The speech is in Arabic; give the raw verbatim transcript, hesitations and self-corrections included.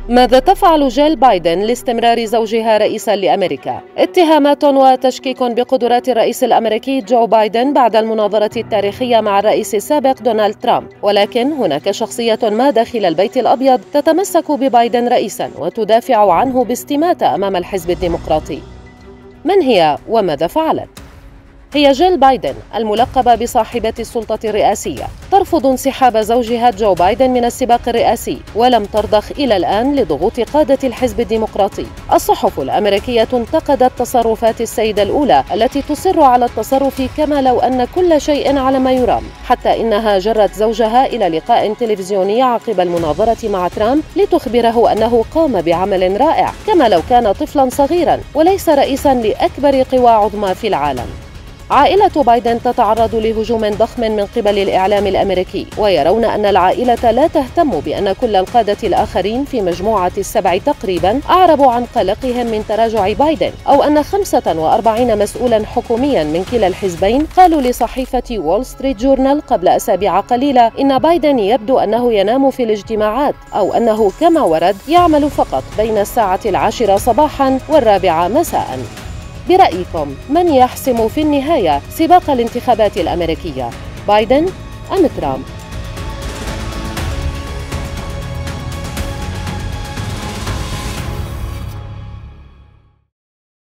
ماذا تفعل جيل بايدن لاستمرار زوجها رئيساً لأمريكا؟ اتهامات وتشكيك بقدرات الرئيس الأمريكي جو بايدن بعد المناظرة التاريخية مع الرئيس السابق دونالد ترامب، ولكن هناك شخصية ما داخل البيت الأبيض تتمسك ببايدن رئيساً وتدافع عنه باستماتة أمام الحزب الديمقراطي. من هي وماذا فعلت؟ هي جيل بايدن الملقبة بصاحبة السلطة الرئاسية، ترفض انسحاب زوجها جو بايدن من السباق الرئاسي، ولم ترضخ إلى الآن لضغوط قادة الحزب الديمقراطي. الصحف الأمريكية انتقدت تصرفات السيدة الأولى التي تصر على التصرف كما لو أن كل شيء على ما يرام، حتى إنها جرت زوجها إلى لقاء تلفزيوني عقب المناظرة مع ترامب لتخبره أنه قام بعمل رائع كما لو كان طفلاً صغيراً وليس رئيساً لأكبر قوى عظمى في العالم. عائلة بايدن تتعرض لهجوم ضخم من قبل الإعلام الأمريكي، ويرون أن العائلة لا تهتم بأن كل القادة الآخرين في مجموعة السبع تقريباً أعربوا عن قلقهم من تراجع بايدن، أو أن خمسة وأربعين مسؤولاً حكومياً من كلا الحزبين قالوا لصحيفة وول ستريت جورنال قبل أسابيع قليلة إن بايدن يبدو أنه ينام في الاجتماعات، أو أنه كما ورد يعمل فقط بين الساعة العاشرة صباحاً والرابعة مساءً. برأيكم من يحسم في النهاية سباق الانتخابات الأمريكية، بايدن أم ترامب؟